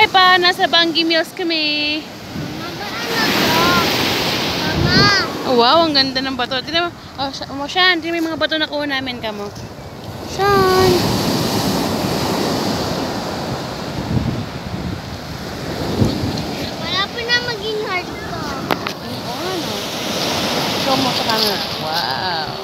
Pepa, nasa Bangi Mills kami. Mama. Oh, wow, ang ganda ng bato. Tignan mo. Oh, Shan, tignan mo yung mga bato na kuha namin kamo. Shan. Wala pa na maging hard to. Show mo sa camera. Wow.